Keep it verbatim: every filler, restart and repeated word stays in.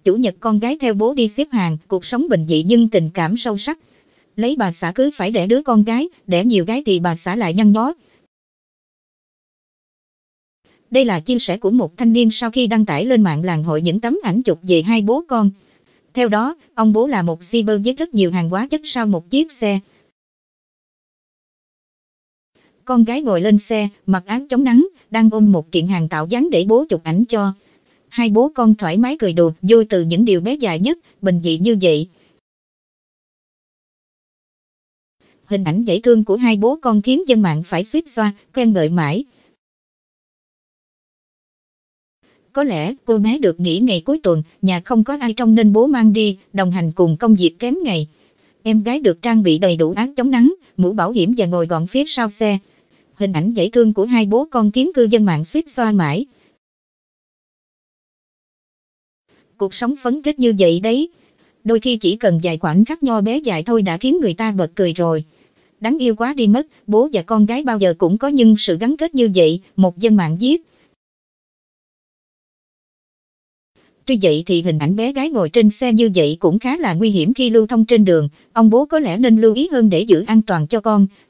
Chủ nhật con gái theo bố đi xếp hàng, cuộc sống bình dị nhưng tình cảm sâu sắc. Lấy bà xã cứ phải đẻ đứa con gái, đẻ nhiều gái thì bà xã lại nhăn nhó. Đây là chia sẻ của một thanh niên sau khi đăng tải lên mạng làng hội những tấm ảnh chụp về hai bố con. Theo đó, ông bố là một shipper với rất nhiều hàng hóa chất sau một chiếc xe. Con gái ngồi lên xe, mặc áo chống nắng, đang ôm một kiện hàng tạo dáng để bố chụp ảnh cho. Hai bố con thoải mái cười đùa, vui từ những điều bé dại nhất, bình dị như vậy. Hình ảnh dễ thương của hai bố con khiến dân mạng phải xuýt xoa, khen ngợi mãi. Có lẽ cô bé được nghỉ ngày cuối tuần, nhà không có ai trông nên bố mang đi, đồng hành cùng công việc kém ngày. Em gái được trang bị đầy đủ áo chống nắng, mũ bảo hiểm và ngồi gọn phía sau xe. Hình ảnh dễ thương của hai bố con khiến cư dân mạng xuýt xoa mãi. Cuộc sống phấn khích như vậy đấy. Đôi khi chỉ cần vài khoảnh khắc nho bé dại thôi đã khiến người ta bật cười rồi. Đáng yêu quá đi mất, bố và con gái bao giờ cũng có nhưng sự gắn kết như vậy, một dân mạng viết. Tuy vậy thì hình ảnh bé gái ngồi trên xe như vậy cũng khá là nguy hiểm khi lưu thông trên đường, ông bố có lẽ nên lưu ý hơn để giữ an toàn cho con.